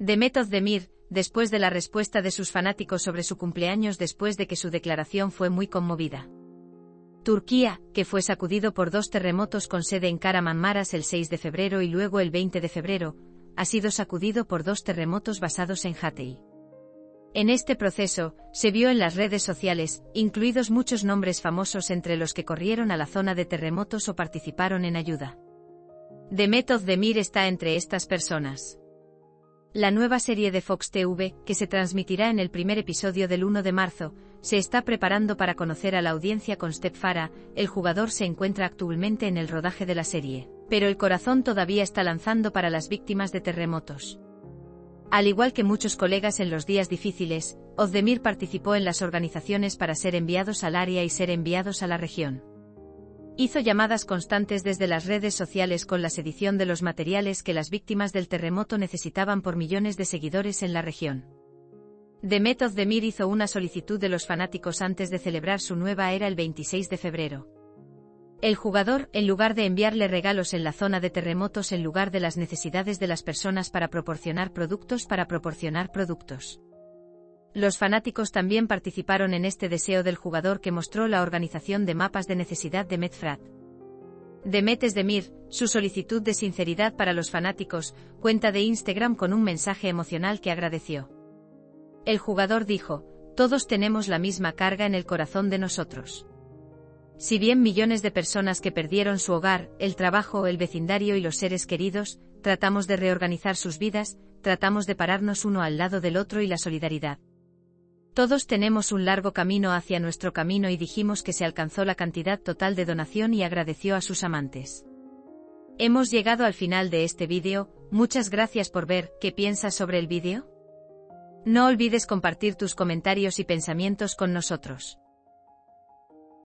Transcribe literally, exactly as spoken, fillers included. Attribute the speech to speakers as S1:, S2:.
S1: Demet Özdemir, después de la respuesta de sus fanáticos sobre su cumpleaños después de que su declaración fue muy conmovida. Turquía, que fue sacudido por dos terremotos con sede en Kahramanmaraş el seis de febrero y luego el veinte de febrero, ha sido sacudido por dos terremotos basados en Hatay. En este proceso, se vio en las redes sociales, incluidos muchos nombres famosos entre los que corrieron a la zona de terremotos o participaron en ayuda. Demet Özdemir está entre estas personas. La nueva serie de Fox T V, que se transmitirá en el primer episodio del uno de marzo, se está preparando para conocer a la audiencia con Step Farah. El jugador se encuentra actualmente en el rodaje de la serie, pero el corazón todavía está lanzando para las víctimas de terremotos. Al igual que muchos colegas en los días difíciles, Özdemir participó en las organizaciones para ser enviados al área y ser enviados a la región. Hizo llamadas constantes desde las redes sociales con la sedición de los materiales que las víctimas del terremoto necesitaban por millones de seguidores en la región. Demet Özdemir hizo una solicitud de los fanáticos antes de celebrar su nueva era el veintiséis de febrero. El jugador, en lugar de enviarle regalos en la zona de terremotos en lugar de las necesidades de las personas para proporcionar productos para proporcionar productos. Los fanáticos también participaron en este deseo del jugador que mostró la organización de mapas de necesidad de Medfrat. Demet Özdemir, su solicitud de sinceridad para los fanáticos, cuenta de Instagram con un mensaje emocional que agradeció. El jugador dijo: "Todos tenemos la misma carga en el corazón de nosotros. Si bien millones de personas que perdieron su hogar, el trabajo, el vecindario y los seres queridos, tratamos de reorganizar sus vidas, tratamos de pararnos uno al lado del otro y la solidaridad. Todos tenemos un largo camino hacia nuestro camino y dijimos que se alcanzó la cantidad total de donación y agradeció a sus amantes. Hemos llegado al final de este vídeo, muchas gracias por ver. ¿Qué piensas sobre el vídeo? No olvides compartir tus comentarios y pensamientos con nosotros.